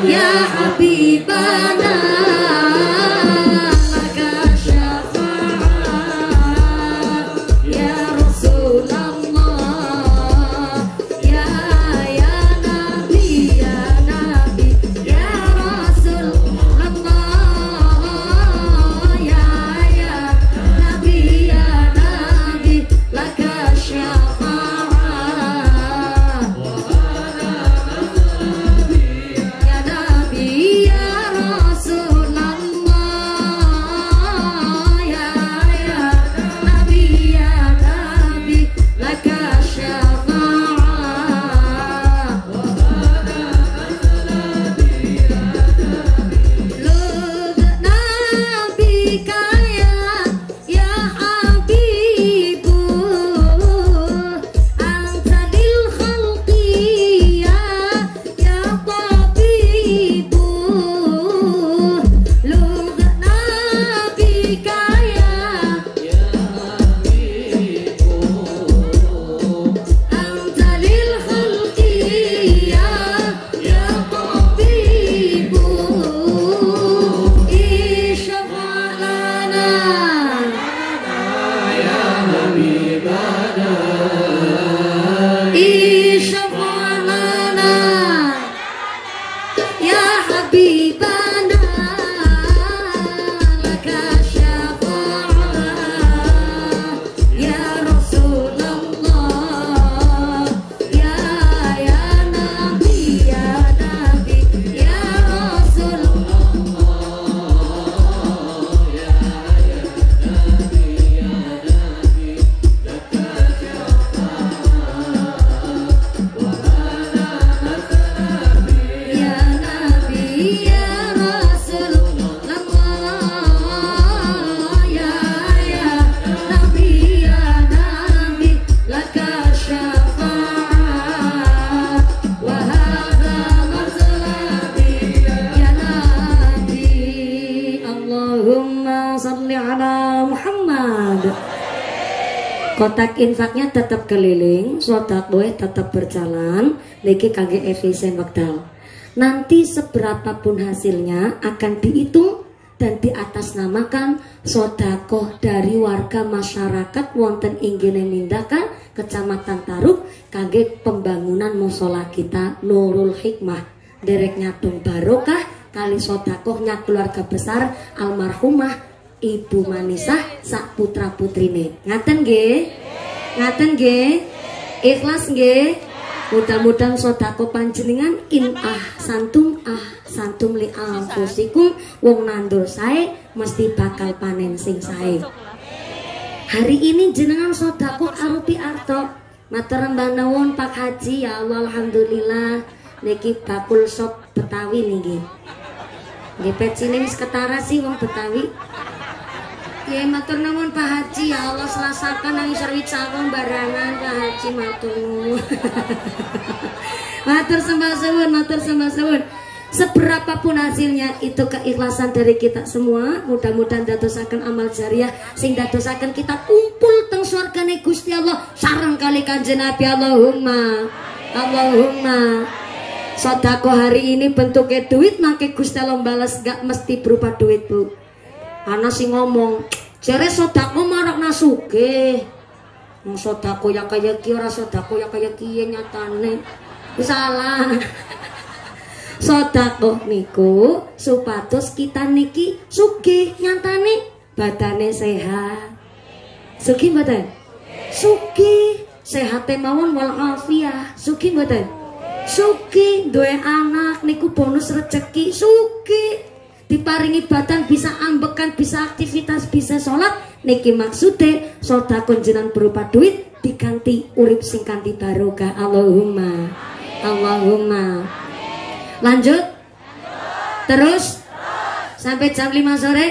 ya Habibana laka syafaat ya Rasulullah ya Nabi ya Rasulullah ya Nabi laka syafaat ya Nabi ya Rasulullah ya Nabi laka syafaat Lud Nabi kaya ya Habibu anta lil khalqi ya tabibu Lud Nabi kaya anta lil khalqi ya tabibu isyafa' lana isyafa' lana ya Habibana laka syafa'ah ya Rasulullah ya Nabi ya Rasulullah ya Nabi ya Rasulullah ya Nabi laka syafa'ah wa hadza matlabi ya Nabi Allahumma shalli ala Muhammad. Kotak infaknya tetap keliling, sedekah tetap berjalan, niki kangge efisien wekdal. Nanti seberapapun hasilnya akan dihitung dan diatasnamakan sedekah dari warga masyarakat wonten inggene Mindakan Kecamatan Tarub kangge pembangunan mushola kita Nurul Hikmah derek nyatung barokah kali sedekahnya keluarga besar almarhumah Ibu Manisah sak putra putrine. Ngaten nggih? Ngaten nggih? Ikhlas nggih? Mudah-mudahan sedekah panjenengan santum li anfusikum wong nandur sae mesti bakal panen sing sae. Hari ini jenengan sedekah arupi arto. Matur mbah nuwun Pak Haji ya Allah alhamdulillah niki bakul sop Betawi niki. Nggih pecine wis ketara sih wong Betawi. Ya matur nuwun Pak Haji ya Allah selasakan nang isor cawong barangan Pak Haji matur nuwun. Matur sembah suwun, matur sembah suwun. Seberapapun hasilnya itu keikhlasan dari kita semua. Mudah-mudahan dadosaken amal jariah sing dadosaken kita kumpul teng swargane Gusti Allah sareng kali Kanjeng Nabi Allahumma. Allahumma. Sedekah hari ini bentuknya duit mangke Gusti Allah balas gak mesti berupa duit, Bu. Ana sing ngomong, jare sedekah marakna sugih. Wong sedekah ya kaya ki ora sedekah ya kaya kiye nyatane. Wis salah. Sedekah niku supados kita niki sugih nyatane badane sehat. Sugih mboten? Sugih, sehate mawon wal afiah. Sugih mboten? Sugih duwe anak niku bonus rezeki sugih. Diparingi badan bisa ambekan, bisa aktivitas, bisa sholat niki maksude sedekah jenengan berupa duit diganti urip sing kanthi barokah. Allahumma. Allahumma. Lanjut. Terus sampai jam 5 sore.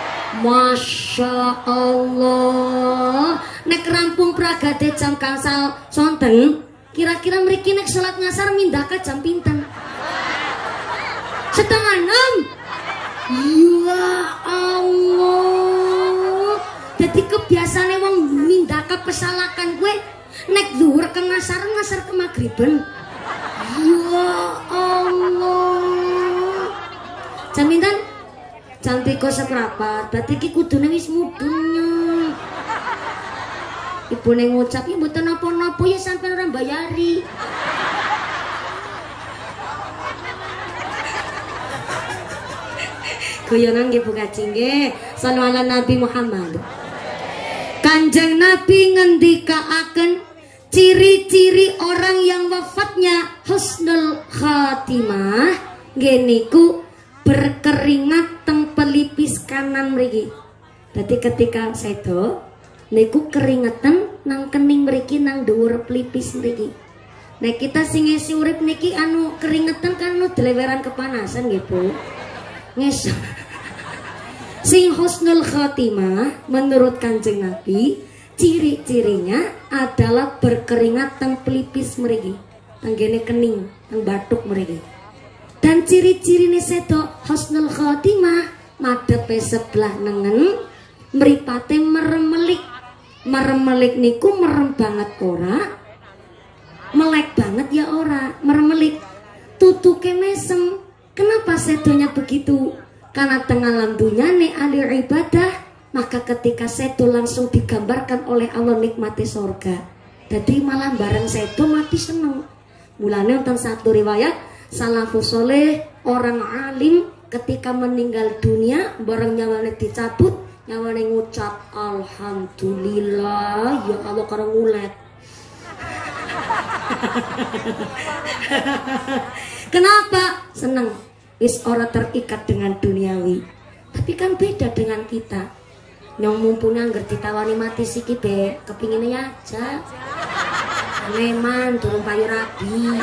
Masya Allah. Nek rampung pragade jam gangsal sonten, kira-kira mriki nek sholat ngasar mindaka jam pinten? 5:30. Ya Allah. Jadi kebiasaan wong mindaka pesalakan gue nek zuhur ke ngasar ke magriben. Ya Allah. Jamintan cantik kok seprapat, berarti ki kudune wis mudunnya. Ibu neng ngucap, ya mboten napa-napa ya sampean ora bayari. Guyonan nggih Bu Kaji nggih. Shallallahu ala Nabi Muhammad. Kanjeng Nabi ngendikaaken ciri-ciri orang yang wafatnya husnul khatimah nggih niku berkeringat teng pelipis kanan mriki. Dadi ketika sedo niku keringetan nang kening mriki nang dhuwur pelipis mriki. Nek kita sing ngisi urip niki anu keringetan kan anu deleweran kepanasan nggih Bu. Nges. Sing husnul khatimah menurut Kanjeng Nabi ciri-cirinya adalah berkeringat teng pelipis mriki, tanggene kening, teng batuk mriki. Dan ciri-cirine sedo husnul khatimah madhepe sebelah nengen, mripate meremelik. Meremelik niku merem banget ora, melek banget ya ora, meremelik. Tutuke mesem. Kenapa sedonya begitu? Karena tengah alam dunyane ahli ibadah, maka ketika sedo langsung digambarkan oleh Allah nikmati sorga. Jadi malah bareng sedo mati seneng. Mulane wonten satu riwayat salafus soleh orang alim ketika meninggal dunia bareng nyawane dicabut, nyawane ngucap alhamdulillah ya Allah karo ngulet. Kenapa? Seneng. Wis ora terikat dengan duniawi. Tapi kan beda dengan kita. Nyong mumpuni angger ditawani mati siki be, kepingine aja. Leman durung payu rabi.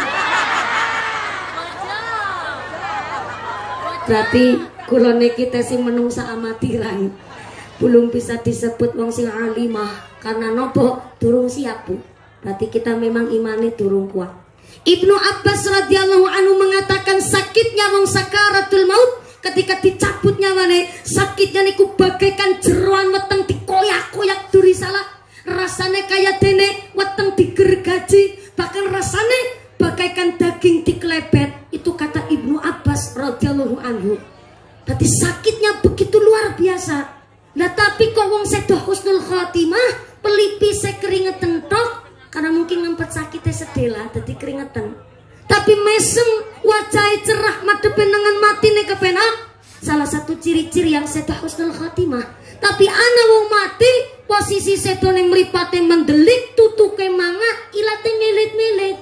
Berarti kula niki tesih menungsa amatiran. Belum bisa disebut wong sing alimah karena nopo durung siap Bu. Berarti kita memang imani durung kuat. Ibnu Abbas radhiyallahu anhu mengatakan sakitnya wong sakaratul maut ketika dicabut nyawane, sakitnya niku bagaikan jeroan weteng dikoyak-koyak duri salah. Rasane kaya dene weteng digergaji, bahkan rasane bagaikan daging dikelebet. Itu kata Ibnu Abbas radhiyallahu anhu. Berarti sakitnya begitu luar biasa. Nah tapi kok wong sedo husnul khatimah pelipis keringetan tok. Karena mungkin ngempet sakitnya sedela, jadi keringetan. Tapi mesem, wajahnya cerah, madhepe nengen mati nih kepenak. Salah satu ciri-ciri yang sedo husnul khatimah. Tapi ana wong mati, posisi sedone mripate mendelik, tutuke manga, ilate melet-melet.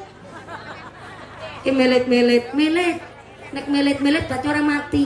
Melet-melet. Nek melet-melet berarti orang mati.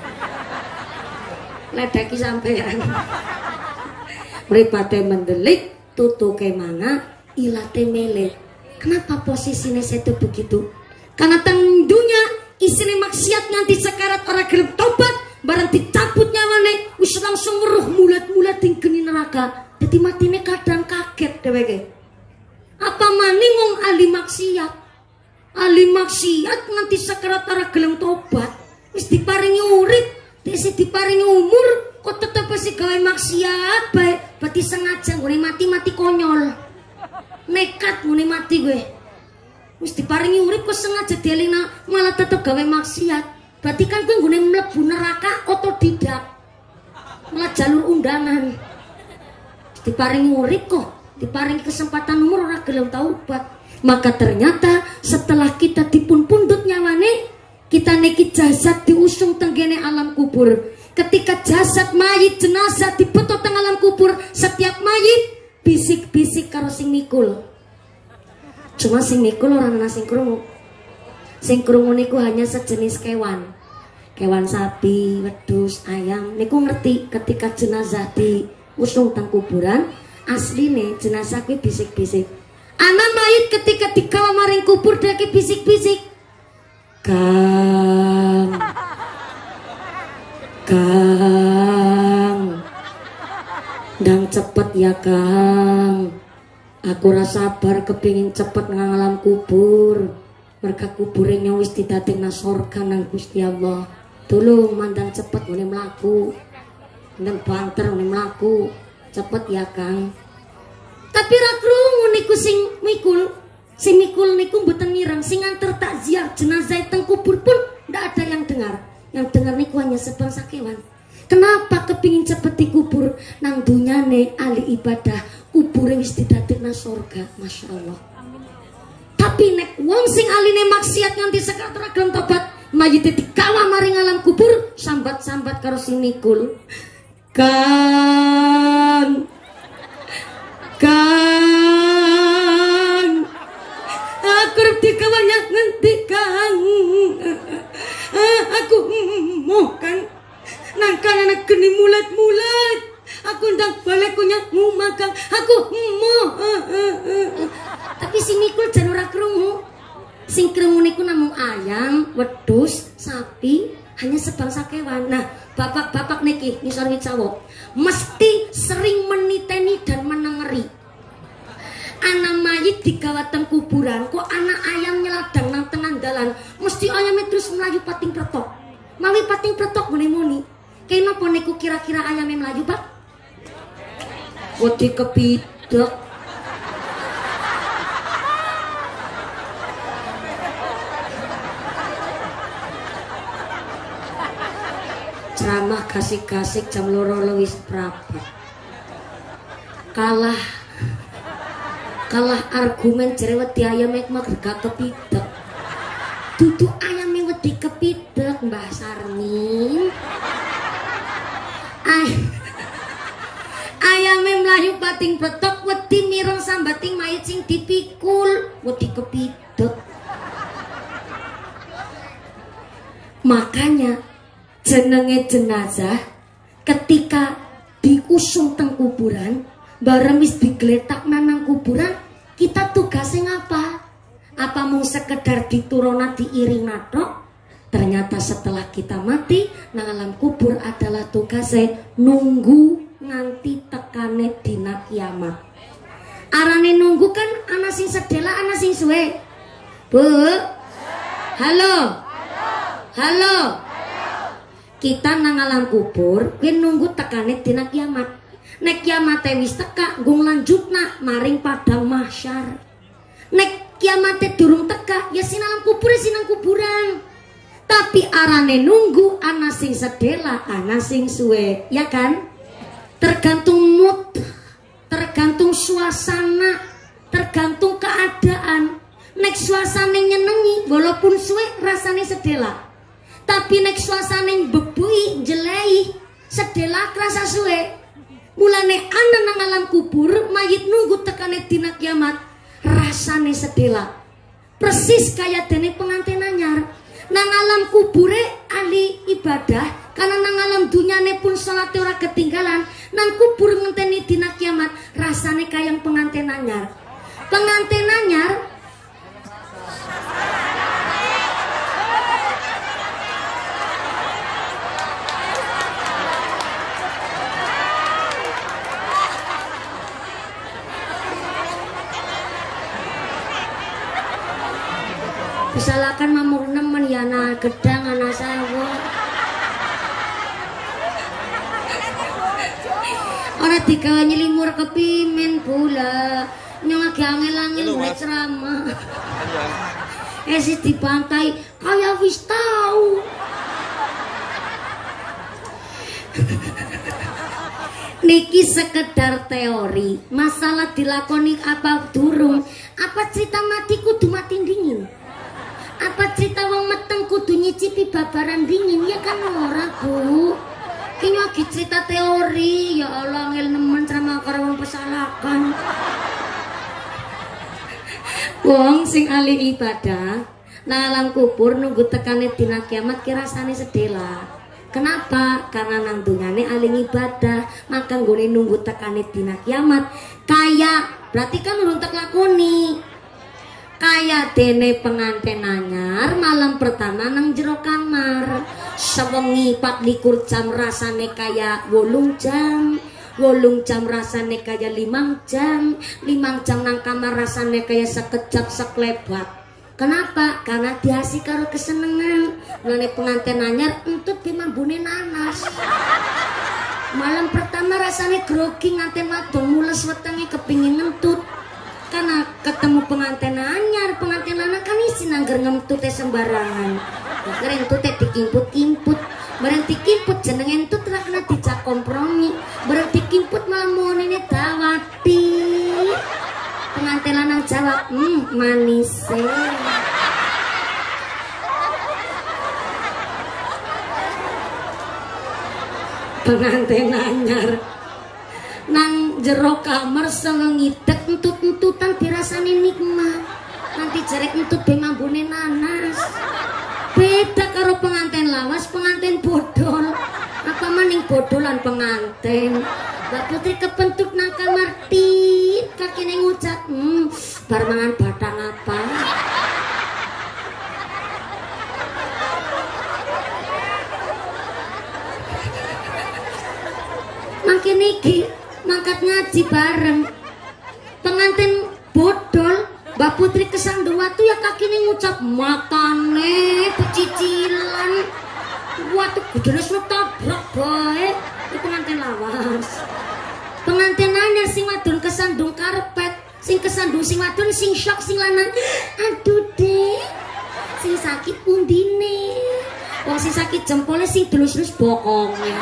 Ledaki sampean. Mripate mendelik, tutuke manga, ilate melet. Kenapa posisinya sedo begitu? Karena teng dunya isine maksiat nganti sekarat ora gelem tobat, bareng dicabut nyawane wis langsung weruh mulat-mulat ing geni neraka. Dadi matine kadang kaget dheweke. Apa maning wong ahli maksiat? Ahli maksiat nganti sekarat ora gelem tobat, wis diparingi urip, wis diparingi umur, kok tetep wis gawe maksiat bae. Berarti sengaja ngene mati-mati konyol. Nekat muni mati gue. Wis diparingi urip kok sengaja dielingna malah tetep gawe maksiat. Berarti kan gue nggone mlebu neraka otodidak. Malah jalur undangan. Diparingi urip kok, diparingi kesempatan umur ora gelem taubat. Maka ternyata setelah kita dipun pundhut nyawane, kita niki jasad diusung tenggene alam kubur. Ketika jasad mayit jenazah dibetot teng alam kubur, setiap mayit bisik-bisik karo sing mikul. Cuma sing mikul orang ana sing krungu. Sing krungu niku hanya sejenis kewan. Kewan sapi, wedhus, ayam. Niku ngerti ketika jenazah diusung teng kuburan, asline jenazah kuwi bisik-bisik. Ana mayit ketika digawa maring kubur dhek bisik-bisik. Kang. Ndang cepet ya Kang. Aku rasa sabar kepingin cepet nang alam kubur. Merga kuburnya wis didadekna surga nang Gusti Allah. Tolong mandang cepet ngene mlaku. Ndang banter ngene mlaku. Cepet ya Kang. Tapi ra krungu niku sing mikul. Sing mikul niku mboten mireng, sing nganter takziah jenazah teng kubur pun ndak ada yang dengar. yang dengar niku hanya sebangsa kewan. Kenapa kepingin cepet dikubur nang dunyane ahli ibadah, kubure wis didadekna surga, Masya Allah. Tapi nek wong sing aline maksiat nganti sekat ora gelem tobat, mayite dikawa maring alam kubur, sambat-sambat karo sing mikul. Kang aku arep dikawanya ngendi Kang? Aku moh Kang. Nang kana geni mulat-mulat. Aku ndang balik punya ngomah Kang. Aku moh. Tapi sing mikul jan ora krungu. Sing krungu niku namung ayam, wedhus, sapi, hanya sebangsa kewan. Nah, bapak-bapak niki ngisor Wicawo mesti sering meniteni dan menengeri. Anak mayit digawatan kuburan, kok anak ayam nyeladang nang tengah dalan, mesti ayamnya terus melayu pating pretok. Mawi pating pretok muni-muni. Kenapa niku kira-kira ayamnya melayu, Pak? Wedi kepidek. Ceramah kasik-kasik jam 2 wis prapat. Kalah argumen jere wedi ayame mah gak kepidek. Dudu ayame wedi kepidek, Mbah Sarmin. Ayame mlayu pating petok wedi mireng sambating mayit sing dipikul, wedi kepidek. Makanya jenenge jenazah ketika diusung teng kuburan, bareng wis digletak nang kuburan, kita tugasnya ngapa? Apa mau sekedar dituruna diiring natok? Ternyata setelah kita mati nang alam kubur adalah tugasnya nunggu nganti tekane dina kiamat. Arane nunggu kan ana sing sedela ana sing suwe. Bu. Halo. Kita nang alam kubur kuwi nunggu tekane dina kiamat. Nek kiamate wis teka nggo lanjutna maring padang mahsyar. Nek kiamate durung teka ya sinalang kubur sinang kuburan. Tapi arane nunggu ana sing sedela ana sing suwe, ya kan? Tergantung mood, tergantung suasana, tergantung keadaan. Nek suasane nyenengi walaupun suwe rasane sedela. Tapi nek suasane bebui jelei sedela kerasa suwe. Mulane ana nang alam kubur mayit nunggu tekane dina kiamat rasane sedela. Persis kaya dene pengantin anyar. Nang alam kubure ahli ibadah, karena nang alam dunyane pun salate ora ketinggalan. Nang kubur ngenteni dina kiamat rasane kaya pengantin anyar. Pengantin anyar Misalkan mamur nemen ya na gedang anak sawo. Ora digawe nyelimur kepimen pula. Nyong lagi angel-angel mulai ceramah. Esi dibantai kaya wis tau. Niki sekedar teori. Masalah dilakoni apa durung? Apa cerita mati kudu mati dingin? Apa cerita wong meteng kudu nyicipi babaran dingin? Ya kan ora, Bu. Ki lagi cerita teori. Ya Allah, ngel nemen ceramah karo wong pesalakan. Wong sing ahli ibadah nang alam kubur nunggu tekane dina kiamat ki rasane sedela. Kenapa? Karena nang dunyane ahli ibadah, maka nggone nunggu tekane dina kiamat kaya berarti kan urung tek lakoni. Kaya dene pengantin anyar malam pertama nang jero kamar sewengi 24 jam rasane kaya 8 jam 8 jam rasane kaya 5 jam 5 jam nang kamar rasane kaya sekejap seklebat. Kenapa? Karena diasi karo kesenengan. Ngene pengantin anyar entut dimambune nanas. Malam pertama rasane grogi nganti wadon mules wetenge kepingin ngentut. Karena ketemu pengantin anyar, pengantin lanang kan isi nangger ngentute sembarangan. Akhirnya ngentute dikimput-kimput. manise. Pengantin anyar nang jero kamar selengidek entut-entutan dirasani nikmat. Nanti jerek entut be mambune nanas. Beda karo pengantin lawas, pengantin bodol. Apa maning bodolan pengantin. Mbak Putri kepentut nang kamar tit kakine ngucap, bar mangan batang apa? Makin iki mangkat ngaji bareng pengantin bodol Mbak Putri kesandung watu ya kakine ngucap makane pecicilan watu gudene tabrak bae iki pengantin lawas. Pengantin anyar sing wadon kesandung karpet, sing kesandung sing wadon sing syok sing lanang aduh deh sing sakit undine wong sing sakit jempolnya sing delus-delus bokongnya.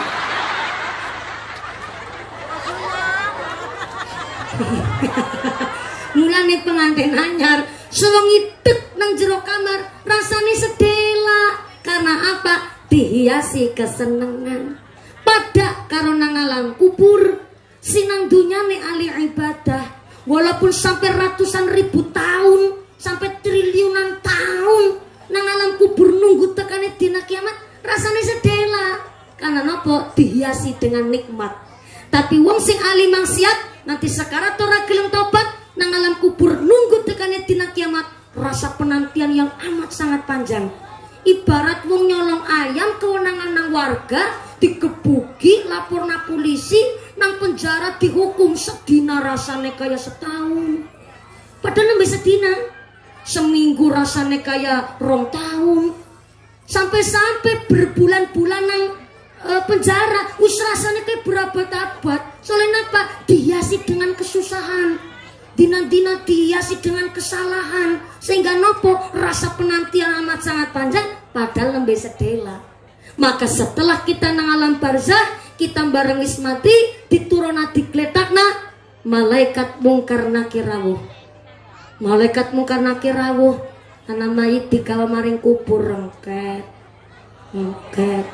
Mulane pengantin anyar sewengi tek nang jero kamar rasane sedela karena apa? Dihiasi kesenengan. Pada karo nang alam kubur sinang dunyane ahli ibadah walaupun sampai ratusan ribu tahun sampai triliunan tahun nang alam kubur nunggu tekane dina kiamat rasane sedela karena nopo dihiasi dengan nikmat. Tapi wong sing ahli maksiat nanti sekarat ora gelem tobat nang alam kubur nunggu tekane dina kiamat rasa penantian yang amat sangat panjang. Ibarat wong nyolong ayam kewenangan nang warga digebuki laporna polisi nang penjara dihukum sedina rasane kaya setahun. Padahal nembe sedina seminggu rasane kaya 2 tahun sampai berbulan-bulan nang penjara wis rasane kaya berabad-abad. Soalnya apa? Dihiasi dengan kesusahan. Dina-dina dihiasi dengan kesalahan sehingga nopo rasa penantian amat sangat panjang padahal nembe sedela. Maka setelah kita nang alam barzah kita bareng wis mati dituruna digletakna malaikat mungkar nakir rawuh. Malaikat mungkar nakir rawuh ana mayit digawa maring kubur rengket. Ngket.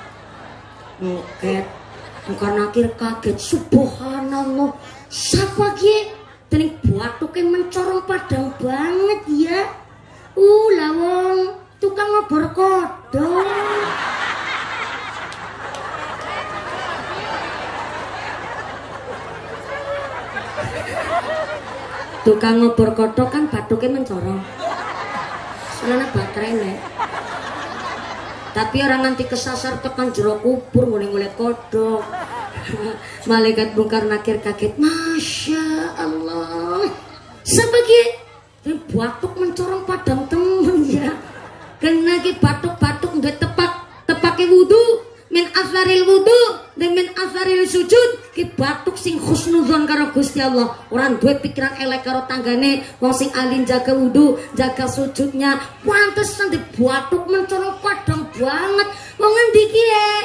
Mungkar nakir kaget subhanallah. Siapa ki? Tening batuknya mencorong padang banget ya. Lawong tukang ngobor kodong. Tukang ngobor kodong kan batuknya mencorong. Soalnya baterai nih. Tapi orang nanti kesasar tekan jero kubur ngulek-ngulek kodong. Malaikat mungkar nakir kaget. Masya Allah. Sebagai batuk mencorong padang temen ya. Kena ki batuk-batuk udah tepake wudu. Min asaril wudu dan min asaril sujud. Ki batuk sing husnudzon karo Gusti Allah. Orang duwe pikiran elek karo tanggane. Wong sing alin jaga wudu, jaga sujudnya. Pantesan di batuk mencorong padang banget. Wong ngendi ki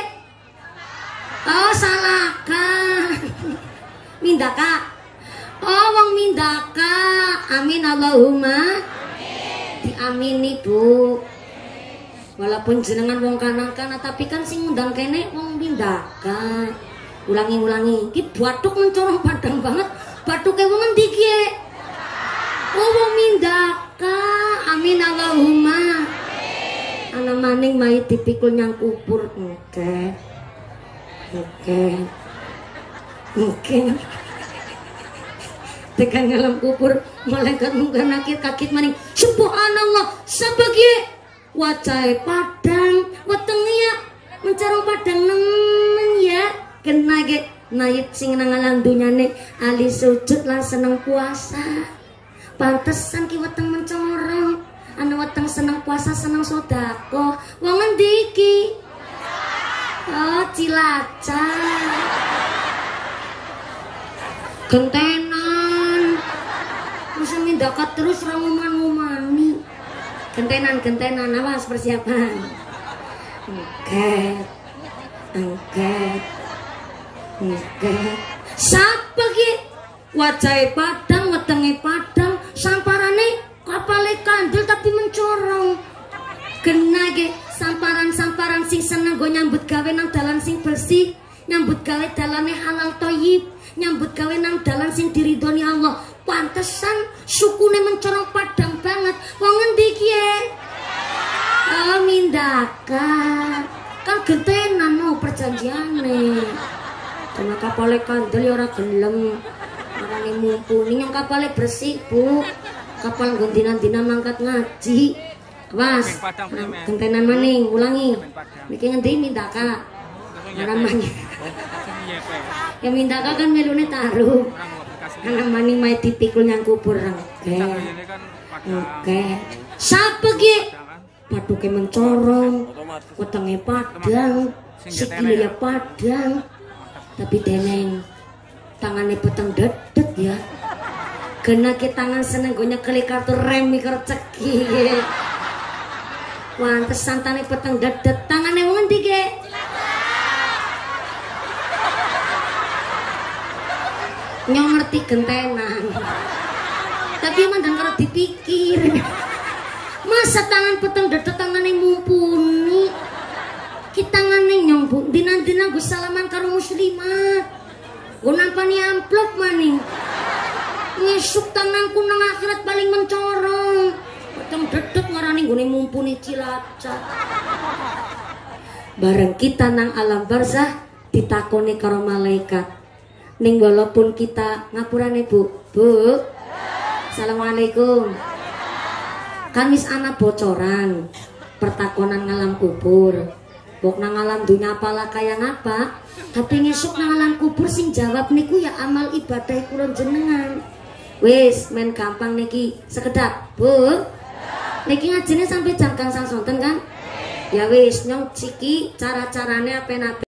Oh salah kak. Mindaka. Oh wong mindaka. Amin Allahumma. Diamini bu. Walaupun jenengan wong kanan-kanan tapi kan sing ngundang kene wong mindaka. Ulangi. Ki batuk mencorong padang banget. Batuknya wong ngendi ki? Oh wong mindaka. Amin Allahumma. Ana maning mayit dipikul nyang kubur. Oke. Tekan ngalam kubur malaikat mungkar nakir kaget maning. Subhanallah sebagai wajah padang wetengnya mencarong padang nemen ya. Kena ge mayit sing nang alam dunyane ahli sujud lan seneng puasa. Pantesan ki weteng mencorong. Ana weteng seneng puasa seneng sedekah. Wong endi iki? Oh Cilacap. Gentenan. Masa mindakat terus ranguman-ngumani. Gentenan awas persiapan. Angket. Siapa ki? Wajah padang, wetenge padang, samparane kapal kapale kandel tapi mencorong. Kena ge samparan-samparan sing seneng go nyambut gawe nang dalan sing bersih, nyambut gawe dalane halal thayyib, nyambut gawe nang dalan sing diridhoni Allah. Pantesan sukune mencorong padang banget. Wong ngendi ki e? Oh, Mindaka. Kan gentenan no perjanjiane. Karena kapale kandel ya ora gelem. Marane mumpuni yang kapale bersih, Bu. Kapal nggo dina-dina mangkat ngaji. Was, gentenan maning, ulangi. Niki ngendi Mindaka? Namanya. Ya Mindaka kan melune taruh. Anak maning mai dipikul nyang kubur oke. Sapa ki? Paduke mencorong, wetenge padang, sikile ya padang. Tapi deneng tangane peteng dedet ya. Kena ke tangan seneng go nyekeli kartu rem mikir ceki. Wantes santane peteng dedet, tangane wong ndi ge? Nyong ngerti gentenan. Tapi emang dan kalau dipikir. Masa tangan peteng dedet tangane mumpuni. Ki tangane nyong Bu, dina-dina gue salaman karo muslimat. Gue nampani amplop maning. Ngesuk tanganku nang akhirat paling mencorong. Peteng dedet ngarani gue mumpuni Cilacap. Bareng kita nang alam barzah ditakoni karo malaikat. Ning walaupun kita ngapurane Bu. Assalamualaikum. Kan wis ana bocoran pertakonan ngalam kubur. Bok nang alam dunya apalah kaya ngapa, tapi ngesuk nang alam kubur sing jawab niku ya amal ibadah kula jenengan. Wis men gampang niki sekedap, Bu. Niki ngajine sampai jam gangsal sonten kan? Ya wis nyong ciki cara-carane apen-apen